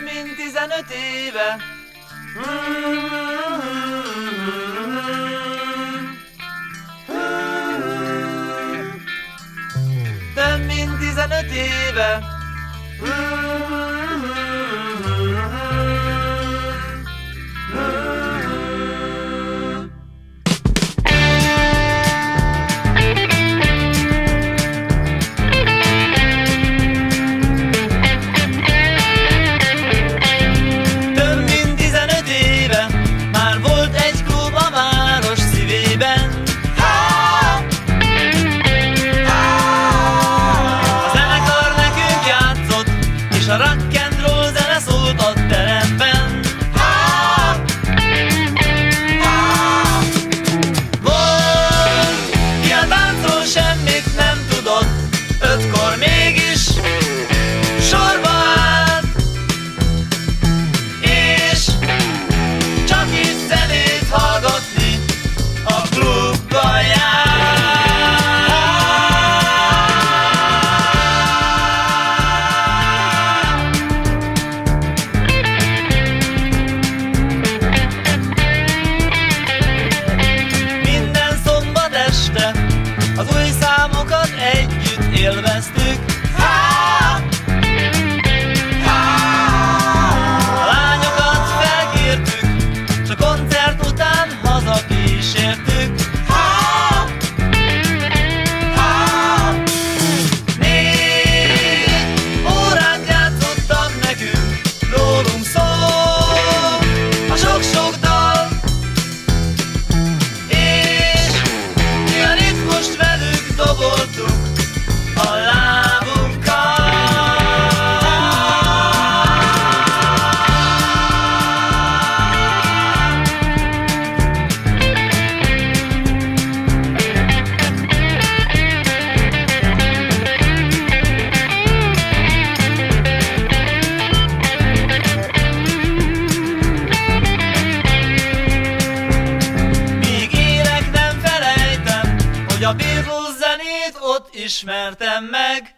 mint 15 éve. Több mint 15 éve. És a rock and roll zene szólt a teremben. Volt, ki a táncról semmit nem tudott, 5-kor mégis sorba állt, és csak is zenét hallgatni a klubba járt. Az új számokat együtt élveztük. A lányokat felkértük, s a koncert után hazakísértük. 4 órát játszottak nekünk, rólunk szól a sok-sok dal, és mi a ritmust velük doboltuk a lábunkkal. Míg élek, nem felejtem, hogy a Beatles zenét ott ismertem meg.